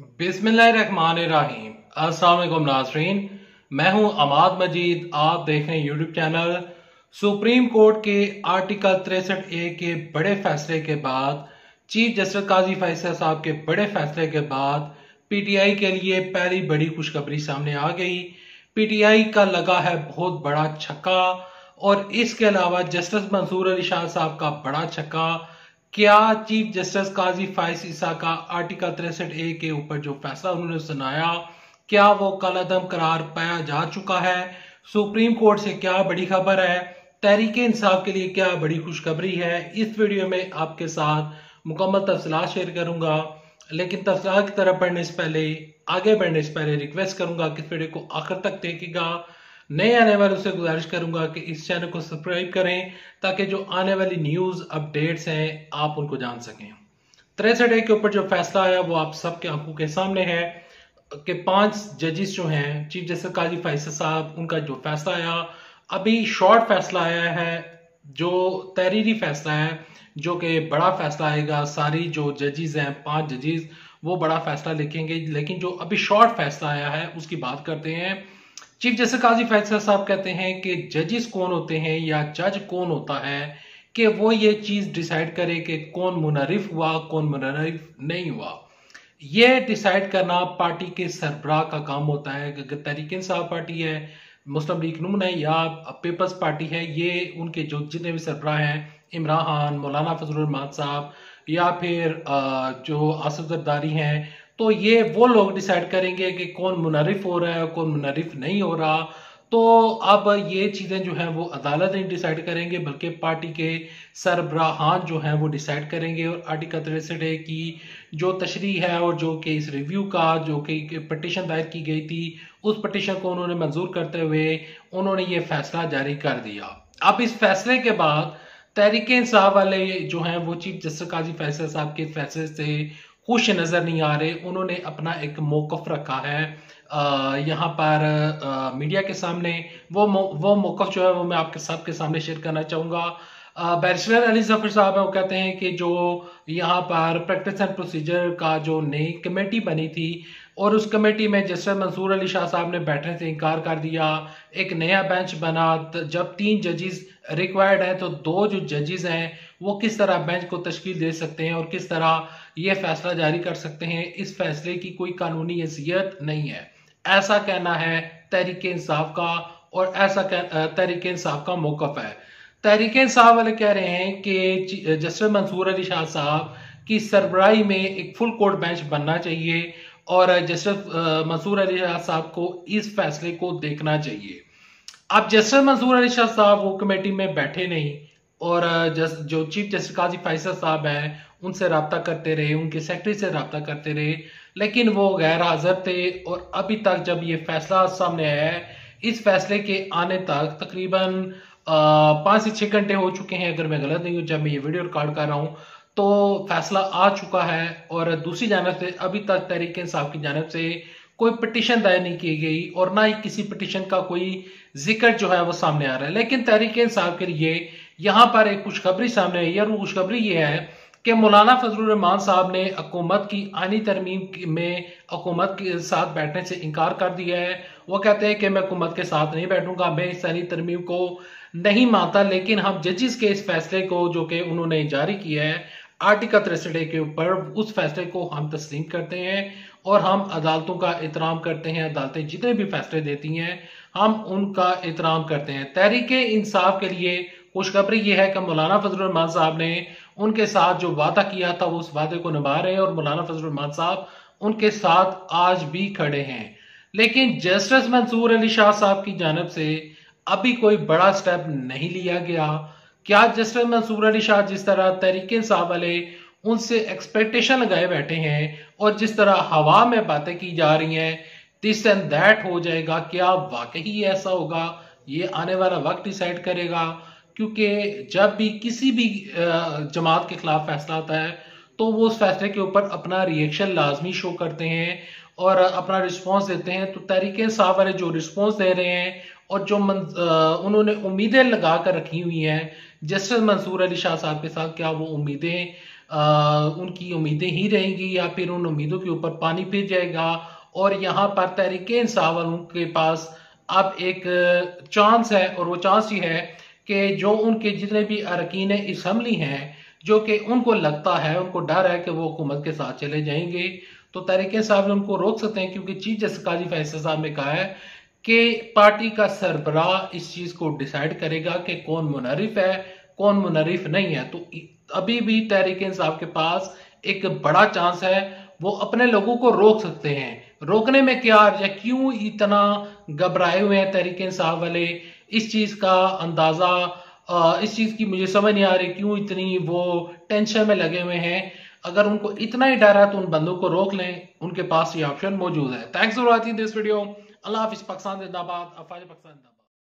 बिस्मिल्लाहिर्रहमानिर्रहीम। अस्सलाम वालेकुम नाज़रीन, मैं हूं अमाद मजीद। आप देख रहे हैं यूट्यूब चैनल। सुप्रीम कोर्ट के आर्टिकल 63A के बड़े फैसले के बाद, चीफ जस्टिस काजी फैसल साहब के बड़े फैसले के बाद पीटीआई के लिए पहली बड़ी खुशखबरी सामने आ गई। पीटीआई का लगा है बहुत बड़ा छक्का, और इसके अलावा जस्टिस मंसूर अली शाह साहब का बड़ा छक्का। क्या चीफ जस्टिस काजी फाइज ईसा का आर्टिकल 63A के ऊपर जो फैसला उन्होंने सुनाया, क्या वो कलअदम करार पाया जा चुका है? सुप्रीम कोर्ट से क्या बड़ी खबर है? तहरीके इंसाफ के लिए क्या बड़ी खुशखबरी है? इस वीडियो में आपके साथ मुकम्मल तफसीलात शेयर करूंगा। लेकिन तफसीलात की तरफ आगे बढ़ने से पहले रिक्वेस्ट करूंगा कि इस वीडियो को आखिर तक देखिएगा। नए आने वालों से गुजारिश करूंगा कि इस चैनल को सब्सक्राइब करें ताकि जो आने वाली न्यूज अपडेट्स हैं आप उनको जान सकें। 63A के ऊपर जो फैसला आया वो आप सबके आंखों के सामने है कि 5 जजेस जो हैं, चीफ जस्टिस काजी फैसल साहब, उनका जो फैसला आया, अभी शॉर्ट फैसला आया है, जो तहरीरी फैसला है, जो कि बड़ा फैसला आएगा। सारी जो जजेस हैं, 5 जजेस, वो बड़ा फैसला लिखेंगे। लेकिन जो अभी शॉर्ट फैसला आया है उसकी बात करते हैं। चीफ जस्टिस काजी फैसल साहब कहते हैं कि जजेस कौन होते हैं या जज कौन होता है कि वो ये चीज डिसाइड करे कि कौन मुनरिफ हुआ, कौन मुनरिफ नहीं हुआ। ये डिसाइड करना पार्टी के सरबराह का काम होता है। अगर तहरीक इंसाफ पार्टी है, मुस्लिम लीग नून है या पीपल्स पार्टी है, ये उनके जो जितने भी सरबराह हैं, इमरान खान, मौलाना फजलुर रहमान साहब या फिर जो आसिफ जरदारी हैं, तो ये वो लोग डिसाइड करेंगे कि कौन मुनरिफ हो रहा है, कौन मुनरिफ नहीं हो रहा। तो अब ये चीजें जो हैं वो अदालत नहीं डिसाइड करेंगे, बल्कि पार्टी के सरबराहान जो हैं वो डिसाइड करेंगे। और आर्टिकल 63A की जो तशरीह है और जो कि इस रिव्यू का जो कि पटिशन दायर की गई थी, उस पटिशन को उन्होंने मंजूर करते हुए उन्होंने ये फैसला जारी कर दिया। अब इस फैसले के बाद तहरीक इंसाफ वाले जो हैं वो चीफ जस्टिस काजी फैसल साहब के फैसले से खुश नजर नहीं आ रहे। उन्होंने अपना एक मौकफ रखा है यहाँ पर मीडिया के सामने। वो मौकफ जो है वो मैं आपके सबके सामने शेयर करना चाहूंगा। बैरिस्टर अली जफर साहब है, वो कहते हैं कि जो यहाँ पर प्रैक्टिस एंड प्रोसीजर का जो नई कमेटी बनी थी और उस कमेटी में जस्टिस मंसूर अली शाह साहब ने बैठने से इनकार कर दिया। एक नया बेंच बना। जब 3 जजेस रिक्वायर्ड है तो 2 जो जजेस हैं वो किस तरह बेंच को तश्कील दे सकते हैं और किस तरह ये फैसला जारी कर सकते हैं। इस फैसले की कोई कानूनी हैसियत नहीं है, ऐसा कहना है तहरीक इंसाफ का, और ऐसा तहरीक इंसाफ का मौकफ है। तहरीक इंसाफ वाले कह रहे हैं कि जस्टिस मंसूर अली शाह साहब की सरबराही में एक फुल कोर्ट बेंच बनना चाहिए और जस्टिस मंसूर अली शाह साहब को इस फैसले को देखना चाहिए। अब जस्टिस मंसूर अली शाह साहब वो कमेटी में बैठे नहीं, और जो चीफ जस्टिस काजी फैसल साहब हैं उनसे रब्ता करते रहे, उनके सेक्रेटरी से रब्ता करते रहे, लेकिन वो गैर हाजिर थे। और अभी तक जब ये फैसला सामने आया है, इस फैसले के आने तक तकरीबन 5 से 6 घंटे हो चुके हैं, अगर मैं गलत नहीं हूँ, जब मैं ये वीडियो रिकॉर्ड कर रहा हूँ तो फैसला आ चुका है। और दूसरी जानब से अभी तक तहरीक इंसाफ की जानब से कोई पिटीशन दायर नहीं की गई और ना ही किसी पिटीशन का कोई जिक्र जो है वो सामने आ रहा है। लेकिन तहरीक इंसाफ के लिए यहाँ पर एक खुशखबरी सामने आई है, और वो खुशखबरी ये है कि मौलाना फजलुर रहमान साहब ने हुकूमत की आनी तरमीम में हुकूमत के साथ बैठने से इनकार कर दिया है। वो कहते हैं कि मैं हुकूमत के साथ नहीं बैठूंगा, मैं इस आनी तरमीम को नहीं मानता। लेकिन हम जजेस के इस फैसले को जो कि उन्होंने जारी किया है आर्टिकल 63A के ऊपर, उस फैसले को हम तस्लीम करते हैं और हम अदालतों का एहतराम करते हैं। अदालतें जितने भी फैसले देती हैं हम उनका एहतराम करते हैं। तहरीक इंसाफ के लिए खुशखबरी यह है कि मौलाना फजलुर रहमान साहब ने उनके साथ जो वादा किया था वो उस वादे को निभा रहे हैं, और मौलाना फजलुर रहमान साहब उनके साथ आज भी खड़े हैं। लेकिन जस्टिस मंसूर अली शाह साहब की जानब से अभी कोई बड़ा स्टेप नहीं लिया गया। क्या जस्टिस मंसूर अली शाह जिस तरह तहरीक इंसाफ वाले उनसे एक्सपेक्टेशन लगाए बैठे हैं और जिस तरह हवा में बातें की जा रही हैं, दिस एंड दैट हो जाएगा, क्या वाकई ऐसा होगा? ये आने वाला वक्त डिसाइड करेगा। क्योंकि जब भी किसी भी जमात के खिलाफ फैसला आता है तो वो उस फैसले के ऊपर अपना रिएक्शन लाजमी शो करते हैं और अपना रिस्पॉन्स देते हैं। तो तहरीक इंसाफ वाले जो रिस्पॉन्स दे रहे हैं और जो उन्होंने उम्मीदें लगा कर रखी हुई हैं जस्टिस मंसूर अली शाह साहब के साथ, क्या वो उम्मीदें उनकी उम्मीदें ही रहेंगी या फिर उन उम्मीदों के ऊपर पानी फिर जाएगा और यहाँ पर तहरीक इंसाफ वालों के पास अब एक चांस है और वो चांस ही है कि जो उनके जितने भी अरकान असम्बली हैं जो कि उनको लगता है, उनको डर है कि वो हुकूमत के साथ चले जाएंगे, तो तहरीक इंसाफ ने उनको रोक सकते हैं, क्योंकि चीफ जस्टिस काजी फैसल साहब ने कहा है कि पार्टी का सरबराह इस चीज को डिसाइड करेगा कि कौन मुनरिफ है कौन मुनरिफ नहीं है। तो अभी भी तहरीक इंसाफ के पास एक बड़ा चांस है, वो अपने लोगों को रोक सकते हैं। रोकने में क्या या क्यों इतना घबराए हुए हैं तहरीक इंसाफ वाले, इस चीज का अंदाजा इस चीज की मुझे समझ नहीं आ रही क्यों इतनी वो टेंशन में लगे हुए हैं। अगर उनको इतना ही डर है तो उन बंदों को रोक लें, उनके पास ये ऑप्शन मौजूद है। Thanks for watching this video. अल्लाह हाफिज। पाकिस्तान जिंदाबाद। अफवाज पाकिस्तान।